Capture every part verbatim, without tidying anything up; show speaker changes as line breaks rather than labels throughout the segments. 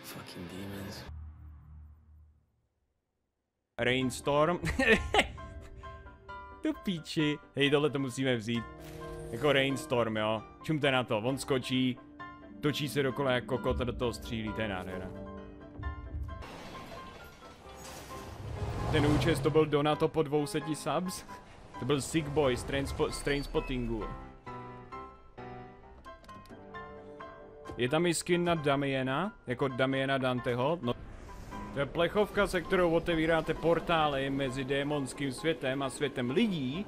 Fucking demons.
Rainstorm. Do píči. Hej, tohle to musíme vzít. Jako Rainstorm, jo. Čumte na to, on skočí, točí se dokola jako kokot a do toho střílí, to je nádhera. Ten účest to byl Donato po dvouseti subs. To byl Sick Boy z Trainspottingu. Je tam i skin na Damiena, jako Damiena Danteho. No, to je plechovka, se kterou otevíráte portály mezi démonským světem a světem lidí.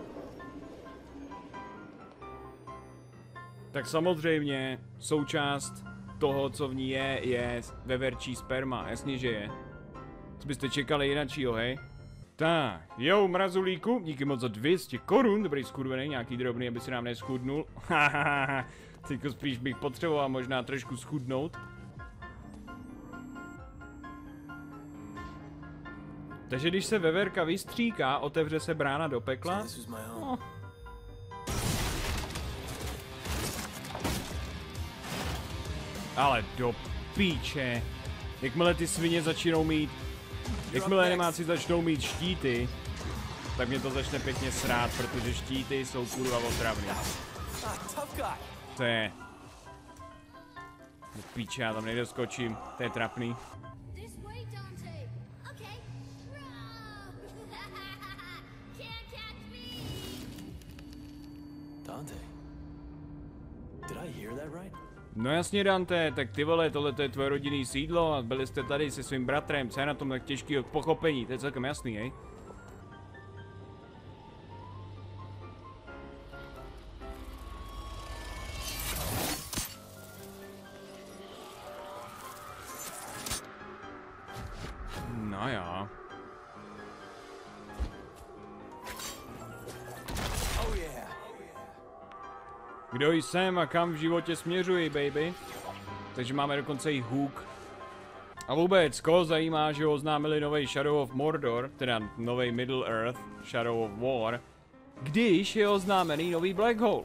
Tak samozřejmě součást toho, co v ní je, je veverčí sperma. Jasně, že je. Co byste čekali jinačího, hej? Tak, jo, mrazulíku, díky moc za dvě stě korun, dobrý skurvený, nějaký drobný, aby se nám neschudnul. Hahaha, teďko spíš bych potřeboval možná trošku schudnout. Takže když se veverka vystříká, otevře se brána do pekla. No. Ale do píče. Jakmile ty svině začínou mít, jakmile nemáci začnou mít štíty, tak mě to začne pěkně srát, protože štíty jsou kurva otravný. To je... Do píče, já tam nedoskočím, to je trapný.
Dante, did I hear that right?
No jasně, Dante, tak ty vole, tohle je tvoje rodinný sídlo a byli jste tady se svým bratrem, co je na tom tak těžký k pochopení, to je celkem jasný, hej? No jo. Kdo jsem a kam v životě směřuji, baby? Takže máme dokonce i hook. A vůbec, koho zajímá, že oznámili nový Shadow of Mordor, teda nový Middle Earth, Shadow of War, když je oznámený nový Black Hole.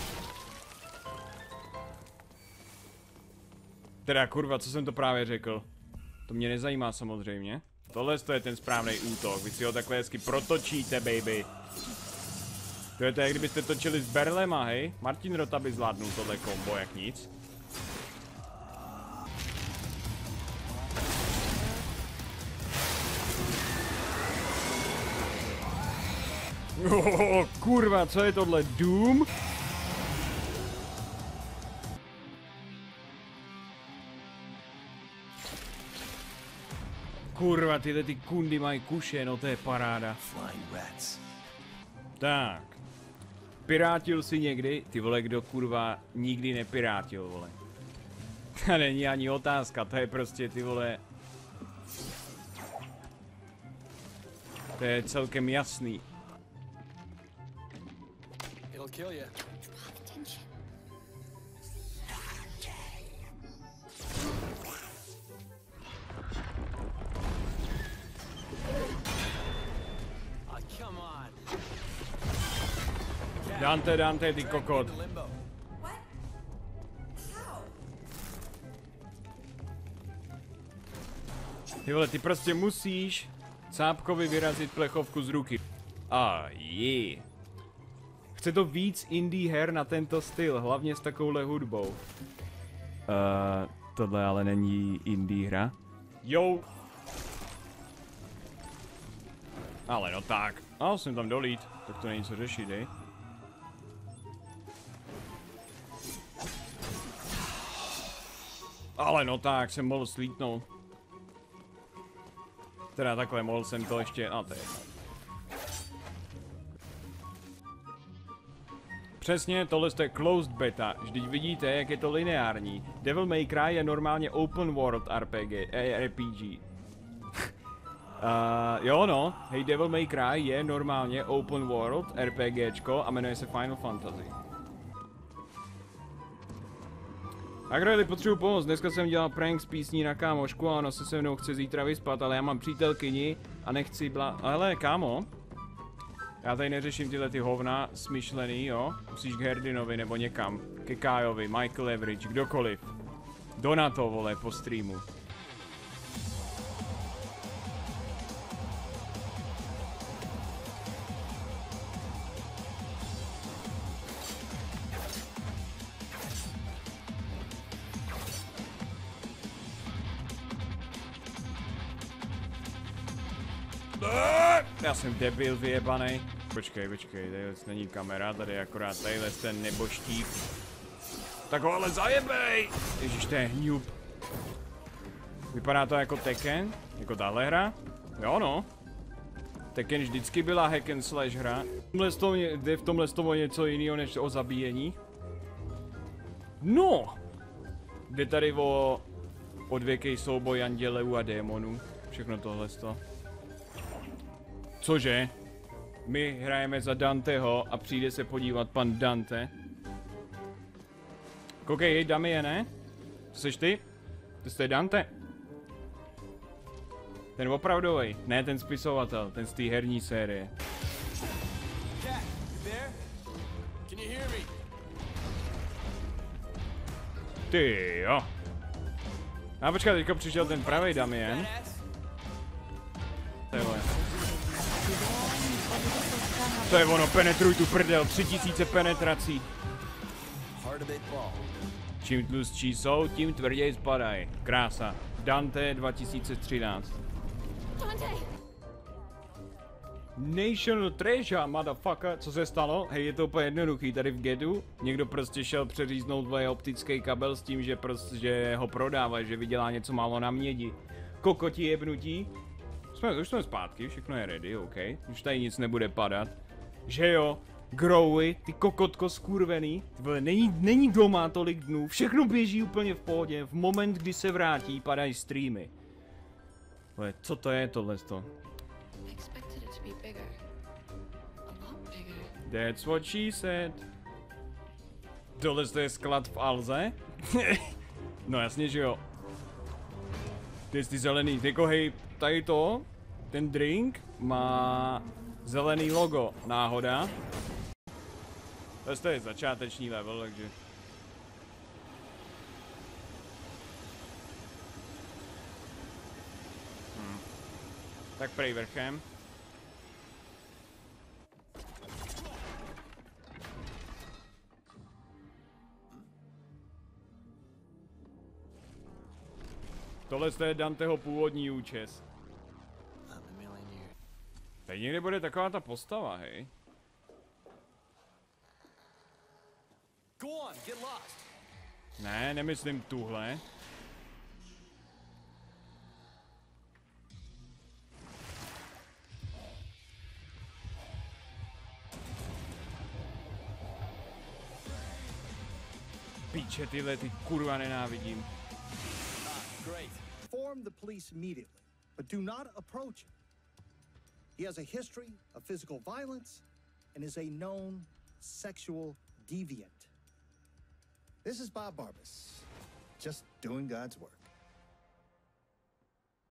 Teda kurva, co jsem to právě řekl? To mě nezajímá samozřejmě. Tohle je ten správný útok, vy si ho takhle hezky protočíte, baby. To je to, jak kdybyste točili s berlema, hej? Martin Rota by zvládnul tohle kombo, jak nic. Oh, kurva, co je tohle? Doom? Kurva, tyhle ty kundy mají kuše, no to je paráda. Tak. Pirátil jsi někdy? Ty vole, kdo kurva nikdy nepirátil, vole. To není ani otázka, to je prostě, ty vole. To je celkem jasný. Dante, Dante, ty kokot. Ty vole, ty prostě musíš cápkovi vyrazit plechovku z ruky. A ah, je. Yeah. Chce to víc indie her na tento styl, hlavně s takovouhle hudbou. Uh, tohle ale není indie hra. Jo. Ale no tak. A jsem tam dolít, tak to není co řešit, dej. Ale no tak, jsem mohl slítnout. Teda takhle, mohl jsem to ještě, a to je. Přesně, tohle je closed beta, vždyť vidíte, jak je to lineární. Devil May Cry je normálně open world R P G, eh, R P G. uh, jo no, hej, Devil May Cry je normálně open world RPGčko a jmenuje se Final Fantasy. Agreli, potřebuji pomoc, dneska jsem dělal prank z písní na kámošku a ona se se mnou chce zítra vyspat, ale já mám přítelkyni a nechci bla... Ale kámo, já tady neřeším tyhle ty hovna smyšlený, jo? Musíš k Herdinovi nebo někam, ke Kájovi, Michael Average, kdokoliv. Donato, vole, po streamu. Já jsem debil vyjebanej. Počkej, počkej, tady není kamera, tady je akorát tadyhle ten neboštík. Tak ho ale zajebej! Ježiš, to je hňup. Vypadá to jako Tekken? Jako tahle hra? Jo no. Tekken vždycky byla hack and slash hra. Jde v tomhle toho něco jiného než o zabíjení. No! Jde tady o odvěký souboj andělů a démonů. Všechno tohle to. Cože? My hrajeme za Danteho a přijde se podívat pan Dante. Koukej, hej, Damiene. To seš ty? To jste Dante. Ten opravdovej, ne ten spisovatel, ten z té herní série. Ty jo. A počkat, teďka přišel ten pravej Damien. To je ono. To je ono, penetruj tu prdel, tři tisíce penetrací. Čím tlustší jsou, tím tvrději spadají. Krása. Dante dva tisíce třináct. National Treasure, motherfucker. Co se stalo? Hej, je to úplně jednoduchý. Tady v Gedu někdo prostě šel přeříznout tvůj optický kabel s tím, že prostě že ho prodává, že vydělá něco málo na mědi. Kokoti jebnutí. Jsme, už jsme zpátky, všechno je ready, OK. Už tady nic nebude padat. Že jo? Growy, ty kokotko skurvený. Tyhle, není, není doma tolik dnů, všechno běží úplně v pohodě. V moment, kdy se vrátí, padají streamy. Tyhle, co to je tohleto? That's what she said. Tohle je sklad v Alze? No jasně, že jo. Ty jsi zelený, jako hej, tady to, ten drink má zelený logo, náhoda. To je začáteční level, takže... Hmm. Tak prej vrchem. Tohle je Danteho původní účes. Tady někde bude taková ta postava, hej. Ne, nemyslím tuhle. Píče, tyhle ty kurva nenávidím.
Inform the police immediately, but do not approach him. He has a history of physical violence and is a known sexual deviant. This is Bob Barbas, just doing God's work.